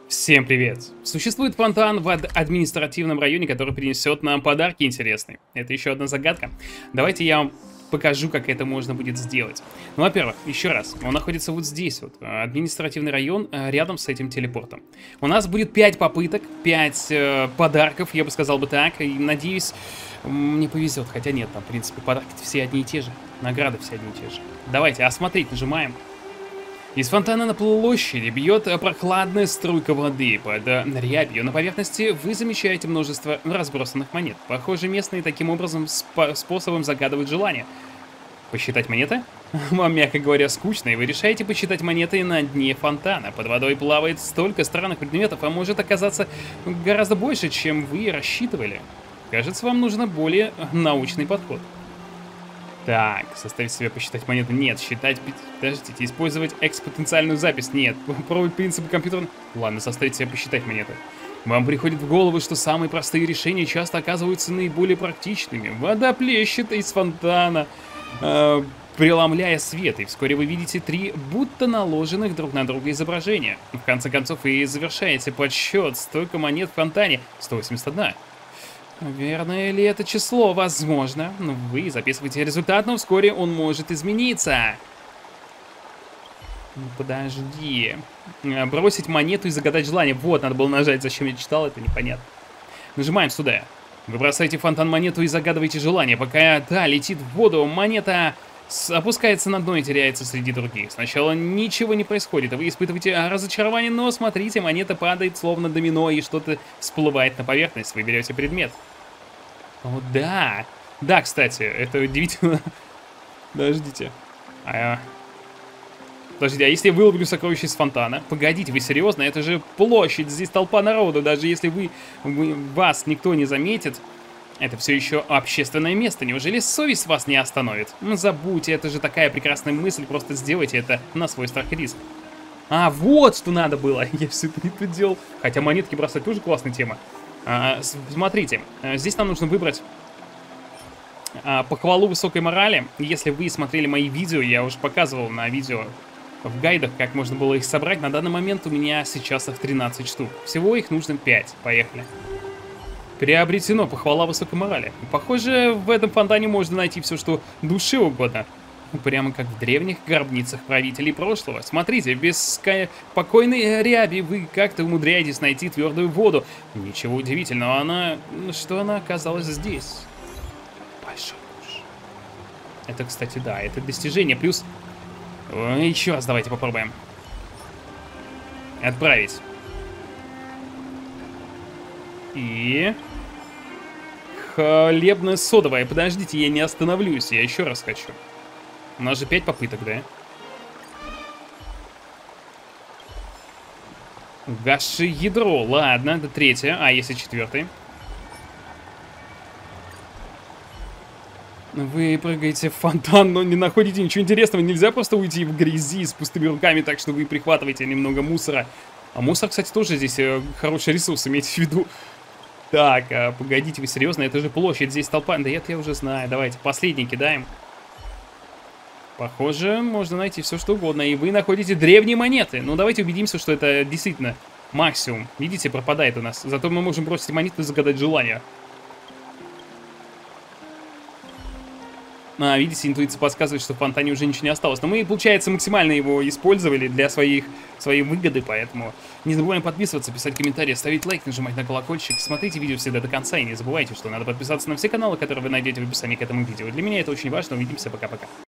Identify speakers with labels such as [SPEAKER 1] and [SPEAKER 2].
[SPEAKER 1] Всем привет! Существует фонтан в административном районе, который принесет нам подарки интересные. Это еще одна загадка. Давайте я вам покажу, как это можно будет сделать. Ну, во-первых, еще раз, он находится вот здесь, вот, административный район, рядом с этим телепортом. У нас будет 5 попыток, 5 подарков, я бы сказал бы так, и надеюсь, мне повезет. Хотя нет, там, в принципе, подарки все одни и те же, награды все одни и те же. Давайте, осмотреть нажимаем. Из фонтана на площади бьет прохладная струйка воды. Под рябью на поверхности вы замечаете множество разбросанных монет. Похоже, местные таким образом способом загадывают желание. Посчитать монеты? Вам, мягко говоря, скучно, и вы решаете посчитать монеты на дне фонтана. Под водой плавает столько странных предметов, а может оказаться гораздо больше, чем вы рассчитывали. Кажется, вам нужен более научный подход. Так, заставить себя посчитать монеты? Нет. Считать... Подождите, использовать экспоненциальную запись? Нет. Попробовать принципы компьютера? Ладно, заставить себя посчитать монеты. Вам приходит в голову, что самые простые решения часто оказываются наиболее практичными. Вода плещет из фонтана, преломляя свет, и вскоре вы видите 3 будто наложенных друг на друга изображения. В конце концов, вы завершаете подсчет. Столько монет в фонтане. 181. Верное ли это число? Возможно. Но вы записываете результат, но вскоре он может измениться. Подожди. Бросить монету и загадать желание. Вот, надо было нажать. Зачем я читал, это непонятно. Нажимаем сюда. Вы бросаете в фонтан монету и загадываете желание. Пока та летит в воду, монета опускается на дно и теряется среди других. Сначала ничего не происходит, а вы испытываете разочарование, но смотрите, монета падает словно домино и что-то всплывает на поверхность. Вы берете предмет. О, да. Да, кстати, это удивительно. Подождите. Подождите, а если я выловлю сокровище из фонтана? Погодите, вы серьезно? Это же площадь, здесь толпа народу. Даже если вас никто не заметит, это все еще общественное место. Неужели совесть вас не остановит? Забудьте, это же такая прекрасная мысль. Просто сделайте это на свой страх и риск. А, вот что надо было. Я все это не делал. Хотя монетки бросать тоже классная тема. Смотрите, здесь нам нужно выбрать похвалу высокой морали. Если вы смотрели мои видео, я уже показывал на видео в гайдах, как можно было их собрать. На данный момент у меня сейчас их 13 штук. Всего их нужно 5. Поехали. Приобретено похвала высокой морали. Похоже, в этом фонтане можно найти все, что душе угодно. Прямо как в древних гробницах правителей прошлого. Смотрите, без спокойной ряби вы как-то умудряетесь найти твердую воду. Ничего удивительного, что она оказалась здесь. Большой куш. Это, кстати, да, это достижение. Плюс... Еще раз давайте попробуем. Отправить. И... Хлебно-содовая. Подождите, я не остановлюсь, я еще раз хочу. У нас же 5 попыток, да? Гаши ядро. Ладно, это 3-я. А если 4-й? Вы прыгаете в фонтан, но не находите ничего интересного. Нельзя просто уйти в грязи с пустыми руками, так что вы прихватываете немного мусора. А мусор, кстати, тоже здесь хороший ресурс, имейте в виду. Так, погодите, вы серьезно? Это же площадь, здесь толпа. Да это я уже знаю. Давайте, последний кидаем. Похоже, можно найти все, что угодно. И вы находите древние монеты. Ну, давайте убедимся, что это действительно максимум. Видите, пропадает у нас. Зато мы можем бросить монету и загадать желание. Видите, интуиция подсказывает, что в фонтане уже ничего не осталось. Но мы, получается, максимально его использовали для своей выгоды, поэтому не забываем подписываться, писать комментарии, ставить лайк, нажимать на колокольчик. Смотрите видео всегда до конца и не забывайте, что надо подписаться на все каналы, которые вы найдете в описании к этому видео. Для меня это очень важно. Увидимся, пока-пока.